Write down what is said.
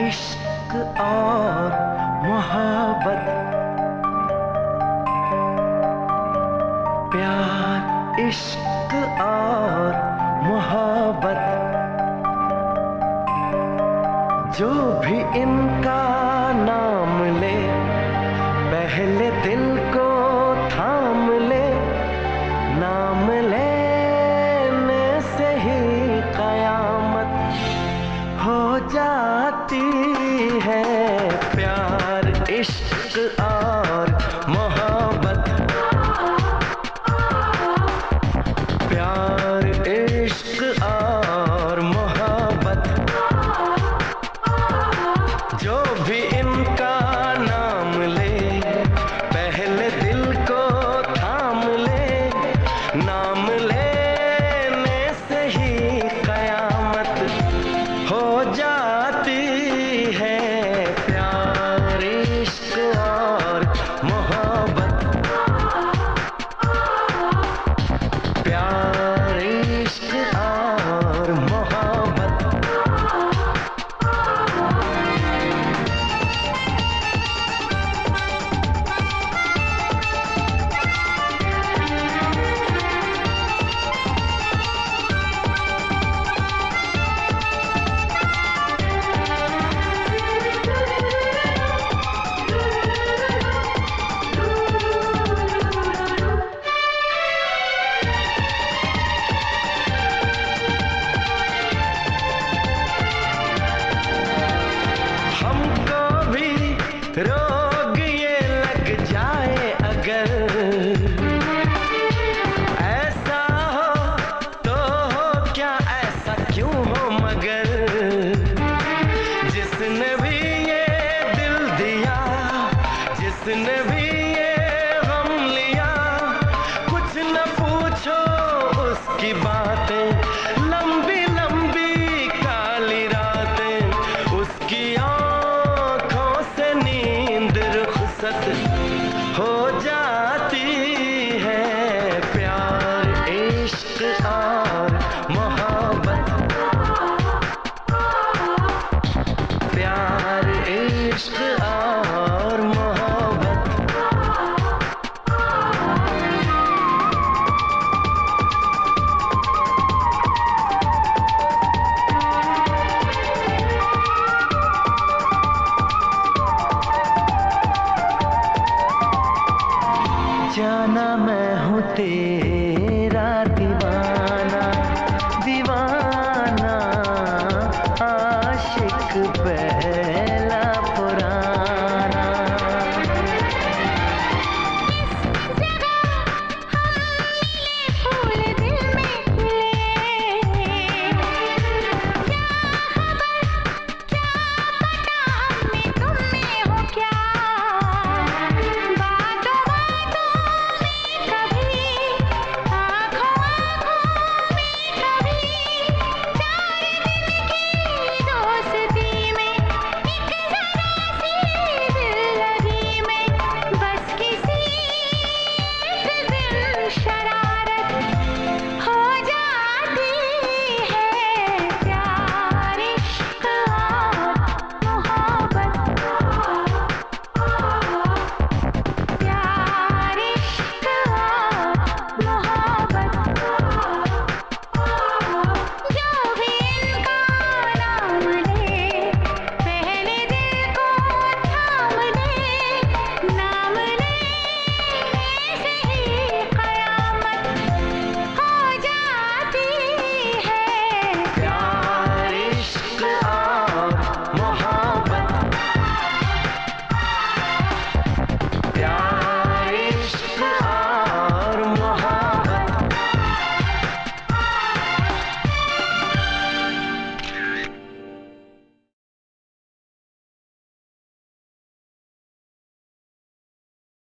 इश्क और मोहब्बत, प्यार इश्क और मोहब्बत, जो भी इनका नाम ले पहले दिल को थाम ले, नाम लेने से ही कयामत हो जाती है। प्यार इश्क और मोहब्बत, प्यार इश्क और मोहब्बत, जो भी इनका नाम ले पहले दिल को थाम ले, नाम लेने से ही कयामत हो जाती है। प्यार इश्क और मोहब्बत, प्यार इश्क और मोहब्बत। रोग ये लग जाए अगर, ऐसा हो तो हो क्या, ऐसा क्यों हो मगर, जिसने भी ये दिल दिया, जिसने भी ये गम लिया, कुछ न पूछो उसकी बातें, लंबी लंबी काली रातें, उसकी हो जाती है। प्यार इश्क और मोहब्बत, प्यार इश्क और मोहब्बत। जाना मैं हूँ तेरा दीवाना, दीवाना आशिक पे